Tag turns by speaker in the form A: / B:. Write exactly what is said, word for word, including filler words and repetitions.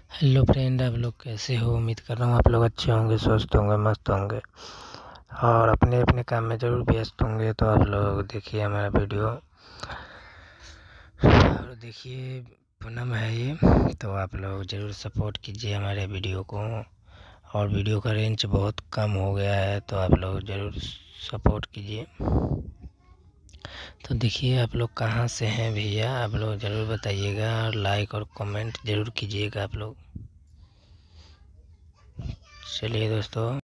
A: Hello friend, आप लोग कैसे हो? उम्मीद कर रहा हूँ आप लोग अच्छे होंगे, स्वस्थ होंगे, मस्त होंगे और अपने अपने काम में ज़रूर व्यस्त होंगे। तो आप लोग देखिए हमारा वीडियो और देखिए पूनम है ये, तो आप लोग ज़रूर सपोर्ट कीजिए हमारे वीडियो को। और वीडियो का रेंज बहुत कम हो गया है, तो आप लोग ज़रूर सपोर्ट कीजिए। तो देखिए आप लोग कहाँ से हैं भैया, आप लोग ज़रूर बताइएगा और लाइक और कमेंट ज़रूर कीजिएगा आप लोग। चलिए दोस्तों।